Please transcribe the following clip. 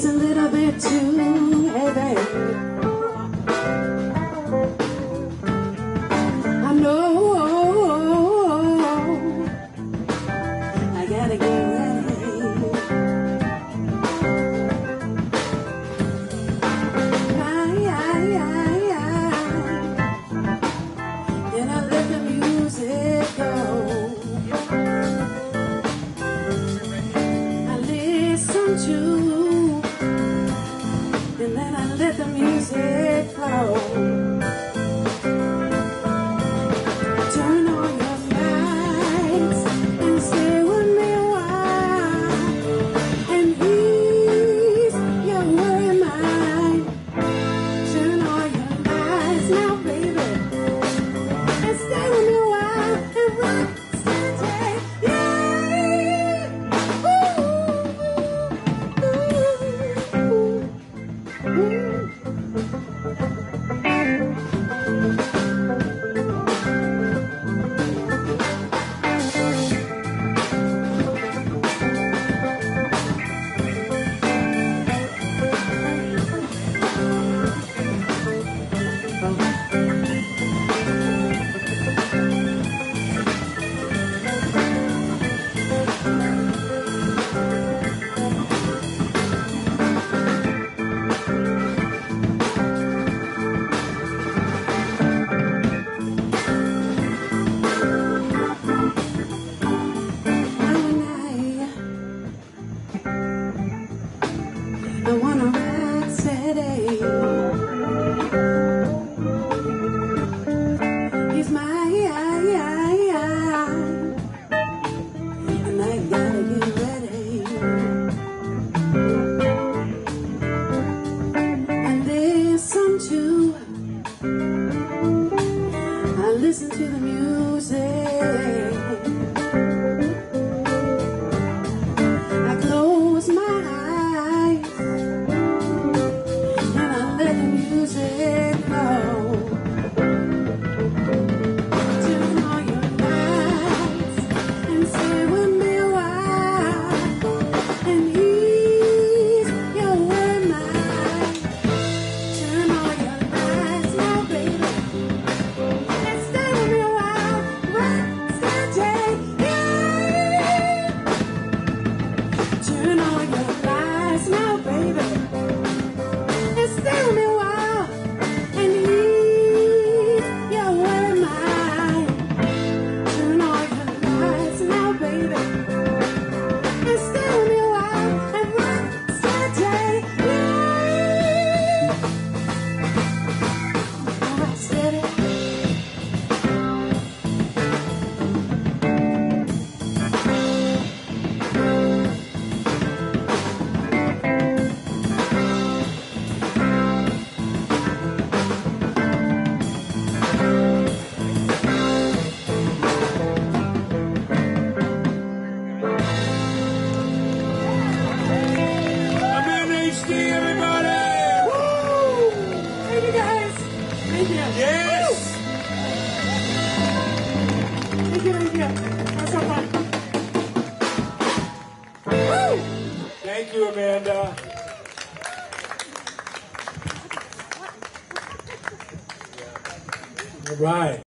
It's a little bit too heavy. I know I gotta get ready. Then I let the music go. I listen to, and then I let the music flow. Turn on your lights and stay with me a while, and ease your worry mind. Turn on your lights now, baby, and stay with me a while and rock, stay, yeah. Ooh, ooh, ooh. I wanna rock steady. He's mine, and I gotta get ready. I listen to the music. I close my eyes and I let the music flow. Turn on your lights and stay with me a while, and ease your worried mind. Turn on your lights now, baby, and stay with me a while. Rock, stay, yeah. Turn on your lights now, baby, and stay with me a while, and ease your worried mind. Turn on your lights now, baby, and stay with me a while, and rock, stay, yeah. Rock steady. Everybody! Woo! Thank you guys. Thank you. Yes! Thank you. That's so fun. Woo! Thank you, Amanda. All right.